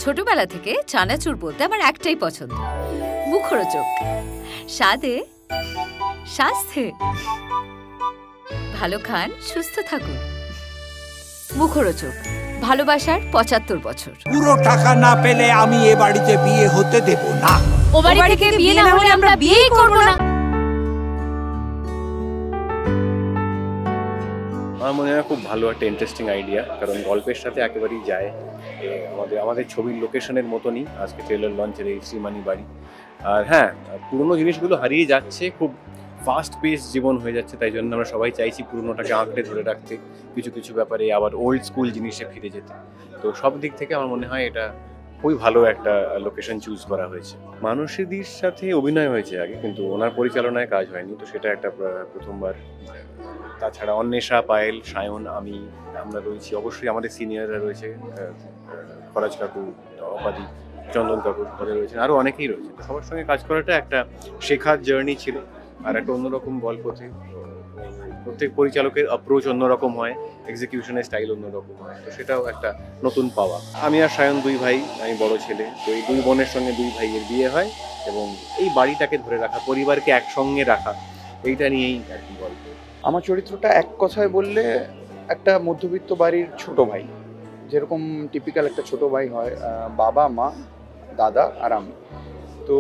ছোটবেলা থেকে চানাচুর বলতে আমার একটাই পছন্দ, মুখরোচক, স্বাদে স্বাস্থ্যে। ভালো খান, সুস্থ থাকুন। মুখরোচক, ভালোবাসার 75 বছর। পুরো টাকা না পেলে আমি এ বাড়িতে বিয়ে হতে দেব না। ও বাড়ি থেকে বিয়ে না হলে আমরা বিয়েই করব না। আমার মনে হয় খুব ভালো একটা ইন্টারেস্টিং আইডিয়া, কারণ গল্পের সাথে একেবারেই যায়। আমাদের ছবির লোকেশনের মতনই আজকে ট্রেলার লঞ্চের এই শ্রীমানি বাড়ি। আর হ্যাঁ, পুরনো জিনিসগুলো হারিয়ে যাচ্ছে, খুব ফাস্ট পেস জীবন হয়ে যাচ্ছে, তাই জন্য আমরা সবাই চাইছি পুরনোটাকে আঁকড়ে ধরে রাখতে, কিছু কিছু ব্যাপারে আবার ওল্ড স্কুল জিনিসে ফিরে যেতে। তো সব দিক থেকে আমার মনে হয় এটা খুবই ভালো একটা লোকেশন চুজ করা হয়েছে। মানসীদির সাথে অভিনয় হয়েছে আগে, কিন্তু ওনার পরিচালনায় কাজ হয়নি, তো সেটা একটা প্রথমবার। তাছাড়া অন্বেষা, পায়েল, সায়ন, আমরা রয়েছি, অবশ্যই আমাদের সিনিয়ররা রয়েছে, খরাজ কাকু, অপাদি, চন্দন কাকু তাদের রয়েছেন, আরও অনেকেই রয়েছে। সবার সঙ্গে কাজ করাটা একটা শেখার জার্নি ছিল, আর একটা অন্যরকম গল্পতে প্রত্যেক পরিচালকের অ্যাপ্রোচ অন্যরকম হয়, এক্সিকিউশনের স্টাইল অন্যরকম হয়, তো সেটাও একটা নতুন পাওয়া। আমি আর সায়ন দুই ভাই, আমি বড় ছেলে, তো এই দুই বোনের সঙ্গে দুই ভাইয়ের বিয়ে হয়, এবং এই বাড়িটাকে ধরে রাখা, পরিবারকে একসঙ্গে রাখা, এইটা নিয়েই আর কি গল্প। আমার চরিত্রটা এক কথায় বললে একটা মধ্যবিত্ত বাড়ির ছোট ভাই, যেরকম টিপিক্যাল একটা ছোট ভাই হয়, বাবা মা দাদা আর আমি। তো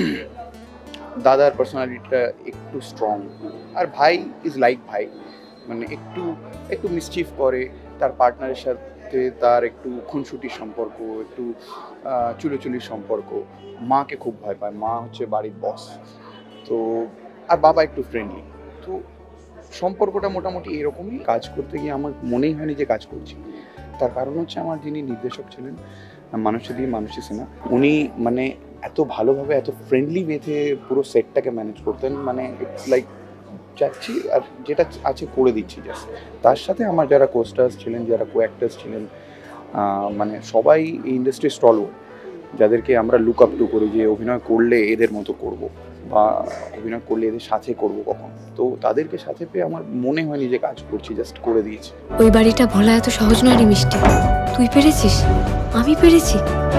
দাদার পার্সোনালিটিটা একটু স্ট্রং, আর ভাই ইজ লাইক ভাই, মানে একটু মিসচিফ করে, তার পার্টনারের সাথে তার একটু খুনসুটির সম্পর্ক, একটু চুলোচুলির সম্পর্ক। মাকে খুব ভয় পায়, মা হচ্ছে বাড়ির বস। তো আর বাবা একটু ফ্রেন্ডলি। তো সম্পর্কটা মোটামুটি এরকমই। কাজ করতে গিয়ে আমার মনেই হয়নি যে কাজ করছি, তার কারণ হচ্ছে আমার যিনি নির্দেশক ছিলেন মানসী সিনহা, উনি মানে এত ভালোভাবে, এত ফ্রেন্ডলি ওয়েতে পুরো সেটটাকে ম্যানেজ করতেন, মানে ইটস লাইক যাচ্ছি আর যেটা আছে করে দিচ্ছি জাস্ট। তার সাথে আমার যারা কোস্টার্স ছিলেন, যারা কো অ্যাক্টার্স ছিলেন, মানে সবাই এই ইন্ডাস্ট্রি স্টলওয়ার্ড, যাদেরকে আমরা লুক আপ টু করি, যে অভিনয় করলে এদের মতো করব বা অভিনয় করলে এদের সাথে করবো কখন। তো তাদেরকে সাথে পেয়ে আমার মনে হয়নি যে কাজ করছি, জাস্ট করে দিয়েছি। ওই বাড়িটা ভোলা এত সহজ নয় রে মিষ্টি, তুই পেরেছিস, আমি পেরেছি।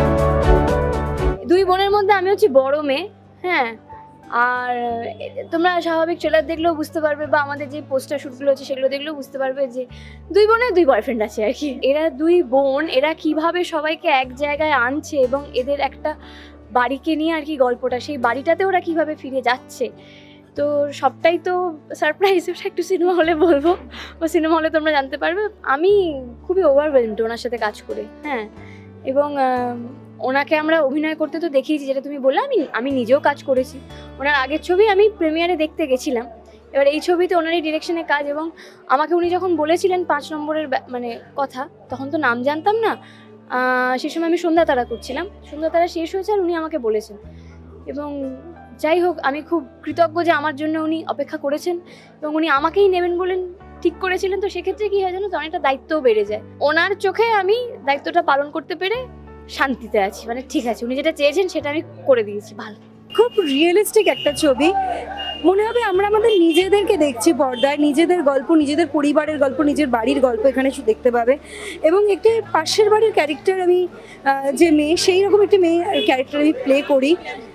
দুই বোনের মধ্যে আমি হচ্ছি বড় মেয়ে, হ্যাঁ। আর তোমরা স্বাভাবিক ট্রেলার দেখলেও বুঝতে পারবে, বা আমাদের যে পোস্টার শ্যুটগুলো হচ্ছে সেগুলো দেখলেও বুঝতে পারবে যে দুই বোনের দুই বয়ফ্রেন্ড আছে আর কি। এরা দুই বোন, এরা কিভাবে সবাইকে এক জায়গায় আনছে, এবং এদের একটা বাড়িকে নিয়ে আর কি গল্পটা, সেই বাড়িটাতে ওরা কিভাবে ফিরে যাচ্ছে, তো সবটাই তো সারপ্রাইজ। ওটা একটু সিনেমা হলে বলবো, ও সিনেমা হলে তোমরা জানতে পারবে। আমি খুবই ওভারওয়েলমড ওনার সাথে কাজ করে, হ্যাঁ। এবং ওনাকে আমরা অভিনয় করতে তো দেখিয়েছি, যেটা তুমি বললে, আমি নিজেও কাজ করেছি। ওনার আগের ছবি আমি প্রিমিয়ারে দেখতে গেছিলাম, এবার এই ছবিতে ওনারই ডিরেকশনে কাজ। এবং আমাকে উনি যখন বলেছিলেন 5 নম্বরের মানে কথা, তখন তো নাম জানতাম না, সেই সময় আমি সন্ধ্যা তারা করছিলাম, সন্ধ্যা তারা শেষ হয়েছে আর উনি আমাকে বলেছেন। এবং যাই হোক, আমি খুব কৃতজ্ঞ যে আমার জন্য উনি অপেক্ষা করেছেন, এবং উনি আমাকেই নেবেন বলেন ঠিক করেছিলেন। তো সেক্ষেত্রে কী হয় জানো তো, অনেকটা দায়িত্বও বেড়ে যায়। ওনার চোখে আমি দায়িত্বটা পালন করতে পেরে শান্তিতে আছি, মানে ঠিক আছে, উনি যেটা চেয়েছেন সেটা আমি করে দিয়েছি। ভালো, খুব রিয়েলিস্টিক একটা ছবি। মনে হবে আমরা আমাদের নিজেদেরকে দেখছি পর্দায়, নিজেদের গল্প, নিজেদের পরিবারের গল্প, নিজের বাড়ির গল্প এখানে দেখতে পাবে। এবং একটি পাশের বাড়ির ক্যারেক্টার, আমি যে মেয়ে, সেই রকম একটি মেয়ে ক্যারেক্টার আমি প্লে করি।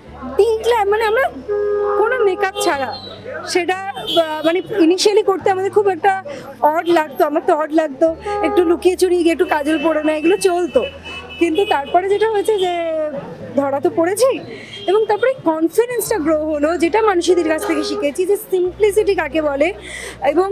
মানে আমরা কোনো মেকআপ ছাড়া, সেটা মানে ইনিশিয়ালি করতে আমাদের খুব একটা অড লাগতো, আমার তো অড লাগতো, একটু লুকিয়ে চুরিয়ে গিয়ে একটু কাজল পড়ে না, এগুলো চলতো। কিন্তু তারপরে যেটা হয়েছে যে ধরা তো পড়েছি, এবং তারপরে কনফিডেন্সটা গ্রো হলো, যেটা মানসীদির কাছ থেকে শিখেছি, যে সিম্পলিসিটি কাকে বলে। এবং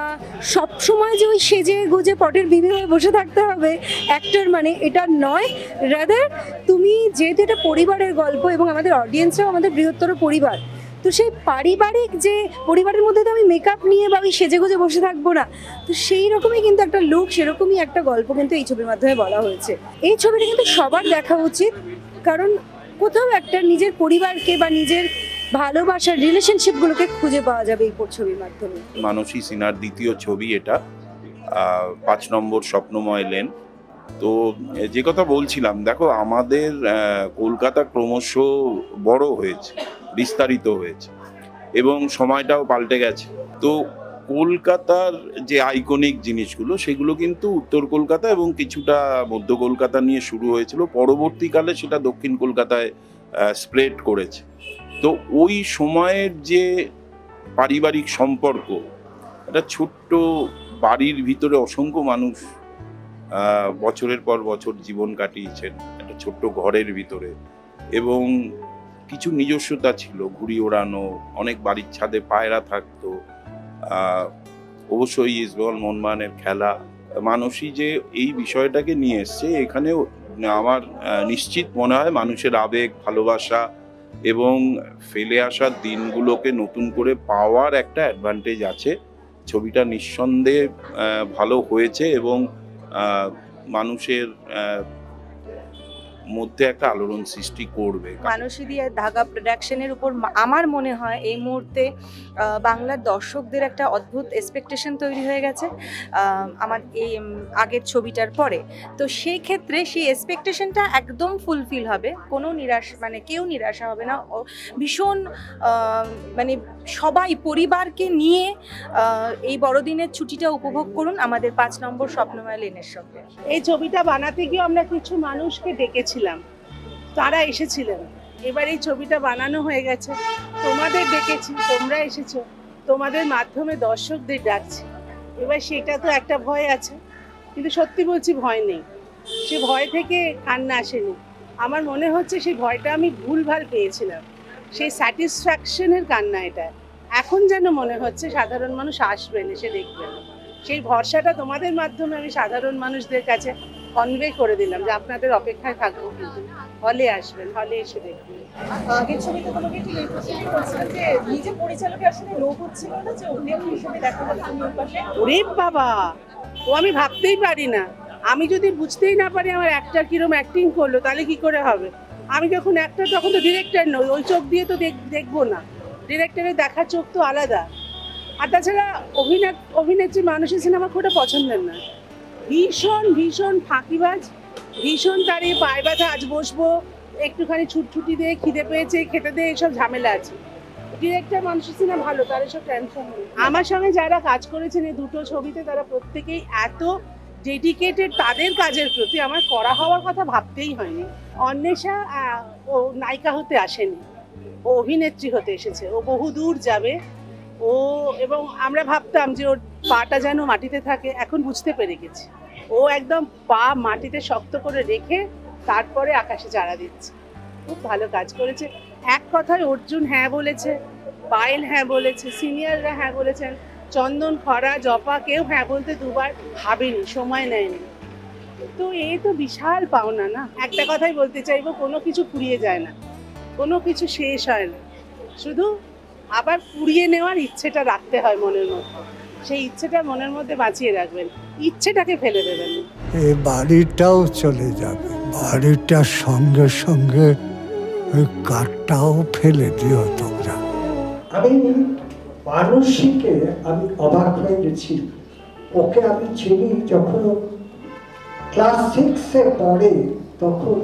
সবসময় যে ওই সেজে গুজে পটের বিবি হয়ে বসে থাকতে হবে অ্যাক্টর, মানে এটা নয়। রাদার তুমি, যেহেতু এটা পরিবারের গল্প এবং আমাদের অডিয়েন্সরাও আমাদের বৃহত্তর পরিবার, তো সেই পারিবারিক যে পরিবারের মধ্যে তো আমি মেকআপ নিয়ে বা আমি সেজে গুজে বসে থাকবো না, তো সেই রকমই কিন্তু একটা লুক, সেরকমই একটা গল্প কিন্তু এই ছবির মাধ্যমে বলা হয়েছে। এই ছবিটা কিন্তু সবার দেখা উচিত, কারণ কোথাও একটা নিজের পরিবারকে বা নিজের ভালোবাসার রিলেশনশিপগুলোকে খুঁজে পাওয়া যাবে এই ছবির মাধ্যমে। মানসী সিনহার দ্বিতীয় ছবি এটা, 5 নম্বর স্বপ্নময় লেন। তো যে কথা বলছিলাম, দেখো আমাদের কলকাতা ক্রমশ বড় হয়েছে, বিস্তারিত হয়েছে, এবং সময়টাও পাল্টে গেছে। তো কলকাতার যে আইকনিক জিনিসগুলো সেগুলো কিন্তু উত্তর কলকাতা এবং কিছুটা মধ্য কলকাতা নিয়ে শুরু হয়েছিল, পরবর্তীকালে সেটা দক্ষিণ কলকাতায় স্প্রেড করেছে। তো ওই সময়ের যে পারিবারিক সম্পর্ক, একটা ছোট্ট বাড়ির ভিতরে অসংখ্য মানুষ বছরের পর বছর জীবন কাটিয়েছেন একটা ছোট্ট ঘরের ভিতরে, এবং কিছু নিজস্বতা ছিল, ঘুড়ি ওড়ানো, অনেক বাড়ির ছাদে পায়রা থাকতো, অবশ্যই ইস্টবেঙ্গল মোহনবাগানের খেলা। মানসী যে এই বিষয়টাকে নিয়ে এসছে এখানেও আমার নিশ্চিত মনে হয় মানুষের আবেগ, ভালোবাসা এবং ফেলে আসা দিনগুলোকে নতুন করে পাওয়ার একটা অ্যাডভান্টেজ আছে। ছবিটা নিঃসন্দেহে ভালো হয়েছে এবং মানুষের মধ্যে একটা আলোড়ন সৃষ্টি করবে। মানসী দিয়ে ধাগা প্রোডাকশনের উপর আমার মনে হয় এই মুহূর্তে বাংলার দর্শকদের একটা অদ্ভুত এক্সপেকটেশন তৈরি হয়ে গেছে আমার এই আগের ছবিটার পরে। তো সেই ক্ষেত্রে সেই এক্সপেকটেশনটা একদম ফুলফিল হবে, কোনো মানে কেউ নিরাশা হবে না। ভীষণ মানে সবাই পরিবারকে নিয়ে এই বড়দিনের ছুটিটা উপভোগ করুন আমাদের 5 নম্বর স্বপ্নময় লেনের সঙ্গে। এই ছবিটা বানাতে গিয়ে আমরা কিছু মানুষকে ডেকেছিলাম, তারা এসেছিলেন। এবার এই ছবিটা বানানো হয়ে গেছে, তোমাদের ডেকেছি, তোমরা এসেছো, তোমাদের মাধ্যমে দর্শকদের ডাকছি। এবার সেটা তো একটা ভয় আছে, কিন্তু সত্যি বলছি ভয় নেই, সে ভয় থেকে কান্না আসেনি। আমার মনে হচ্ছে সেই ভয়টা আমি ভুলভাল পেয়েছিলাম, সেই স্যাটিসফ্যাকশনের কান্না এটা। এখন যেন মনে হচ্ছে সাধারণ মানুষ আসবেন, এসে দেখবেন। সেই ভরসাটা তোমাদের মাধ্যমে আমি সাধারণ মানুষদের কাছে কনভে করে দিলাম যে আপনাদের অপেক্ষায় থাকবো, কিন্তু হলে আসবেন, হলে এসে দেখবেন। আগের ছবিতে তোমাকে একটু রিপ্রেজেন্ট করছিলেন যে নিজে পরিচালকের আসলে লোভ হচ্ছিল না যে অভিনেত্রী হিসেবে দেখা হলো তুমি ওর পাশে? ওরে বাবা, ও আমি ভাবতেই পারি না। আমি যদি বুঝতেই না পারি আমার অ্যাক্টর কিরম অ্যাক্টিং করলো, তাহলে কি করে হবে? আমি যখন অ্যাক্টর তখন তো ডিরেক্টর নই, ওই চোখ দিয়ে তো দেখবো না, ডিরেক্টরের দেখার চোখ তো আলাদা। আর তাছাড়া অভিনেত্রী মানুষের সিনেমা খুব পছন্দের না, ভীষণ ভীষণ ফাঁকিবাজ, ভীষণ তার এই পায়ে ব্যথা, আজ বসবো একটুখানি ছুটছুটি দিয়ে, খিদে পেয়েছে খেতে দিয়ে, এইসব ঝামেলা আছে। ডিরেক্টর মানুষের সিনেমা ভালো, তার এসব টেনশন নেই। আমার সঙ্গে যারা কাজ করেছেন এই দুটো ছবিতে, তারা প্রত্যেকেই এত ডেডিকেটেড তাদের কাজের প্রতি, আমার করা হওয়ার কথা ভাবতেই হয়নি। অন্বেষা ও নায়িকা হতে আসেনি, ও অভিনেত্রী হতে এসেছে। ও বহু দূর যাবে, ও এবং আমরা ভাবতাম যে ওর পাটা যেন মাটিতে থাকে, এখন বুঝতে পেরে গেছি ও একদম পা মাটিতে শক্ত করে রেখে তারপরে আকাশে চারা দিচ্ছে। খুব ভালো কাজ করেছে। এক কথায় অর্জুন হ্যাঁ বলেছে, পায়েল হ্যাঁ বলেছে, সিনিয়ররা হ্যাঁ বলেছেন, চন্দন, খরা, জপা কেউ হ্যাঁ বলতে দুবার ভাবেনি, সময় নেয়নি। তো এই তো বিশাল পাওনা না। একটা কথাই বলতে চাইবো, কোনো কিছু ফুরিয়ে যায় না, কোনো কিছু শেষ হয় না, শুধু আবার পুড়িয়ে নেওয়ার ইচ্ছেটা রাখতে হয় মনের মধ্যে। সেই ইচ্ছেটা মনের মধ্যে বাঁচিয়ে রাখবেন, ইচ্ছেটাকে ফেলে দেবেন। এই বাড়িটাও চলে যাবে, বাড়িটার সঙ্গে সঙ্গে ওই কাঠটাও ফেলে দিও তোমরা। আমি মানসীকে আমি অবাক হয়ে গেছি। ওকে আমি চিনি যখন ক্লাস 6-এ পড়ে, তখন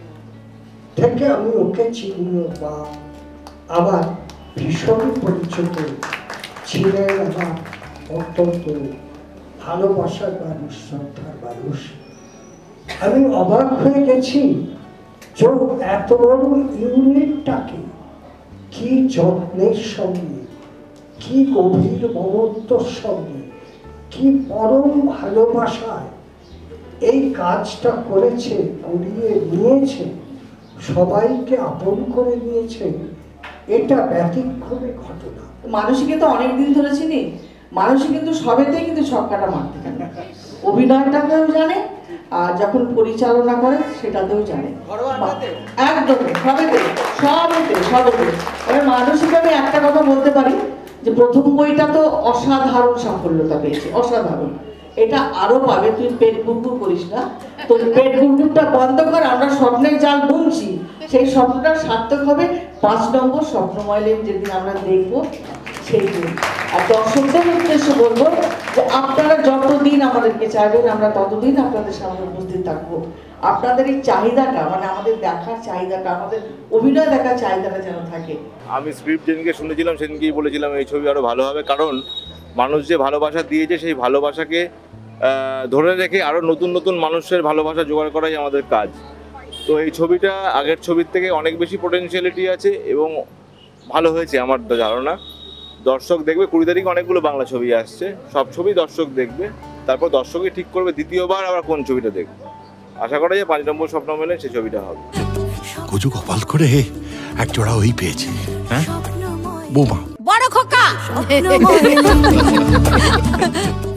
থেকে আমি ওকে চিনি। বা আমার ভীষণ পরিচিত ছিলেন, আমার অত্যন্ত ভালোবাসার মানুষ, শ্রদ্ধার মানুষ। আমি অবাক হয়ে গেছি যে এত বড় ইউনিটটাকে কি যত্নের সঙ্গে, কি গভীর মমত্বর সঙ্গে, কি পরম ভালোবাসায় এই কাজটা করেছে, করিয়ে নিয়েছে, সবাইকে আপন করে নিয়েছে। এটা ব্যতিক্রমী ঘটনা। মানসীকে তো অনেকদিন ধরে চিনি, মানসী কিন্তু সবেতেই কিন্তু ছক্কাটা মারতে জানে, অভিনয়টাকেও জানে, আর যখন পরিচালনা করে সেটাতেও জানে, একদম সবেতে। এবার মানসীকে আমি একটা কথা বলতে পারি যে প্রথম বইটা তো অসাধারণ সাফল্যতা পেয়েছে, অসাধারণ। এটা আরো পাবে, তুই পেট গুড়গুড় করিস না, তোর পেট গুড়গুড়টা বন্ধ কর, আমরা স্বপ্নের জাল বুনছি, সেই স্বপ্নটা সার্থক হবে 5 নম্বর স্বপ্নময় লেন যেদিন আমরা দেখবো সেই দিন। আর দর্শকদের উদ্দেশ্যে বলবো যে আপনারা যতদিন আমাদেরকে চাইবেন আমরা ততদিন আপনাদের সামনে উপস্থিত থাকবো। আপনাদের এই চাহিদাটা, মানে আমাদের দেখার চাহিদাটা, আমাদের অভিনয় দেখার চাহিদাটা যেন থাকে। আমি স্ক্রিপ্ট যেদিনকে শুনেছিলাম সেদিনকেই বলেছিলাম এই ছবি আরো ভালো হবে, কারণ মানুষ যে ভালোবাসা দিয়েছে সেই ভালোবাসাকে ধরে রেখে আরও নতুন নতুন মানুষের ভালোবাসা জোগাড় করাই আমাদের কাজ। তো এই ছবিটা আগের ছবির থেকে অনেক বেশি পোটেনশিয়ালিটি আছে এবং ভালো হয়েছে আমার ধারণা। দর্শক দেখবে, 20 তারিখে অনেকগুলো বাংলা ছবি আসছে, সব ছবি দর্শক দেখবে, তারপর দর্শকই ঠিক করবে দ্বিতীয়বার আবার কোন ছবিটা দেখবে। আশা করা যায় 5 নম্বর স্বপ্ন মেলে সেই ছবিটা হবে। কচু কপাল করে এক জোড়া ওই পেয়েছে, হ্যাঁ বৌমা বড় খোকা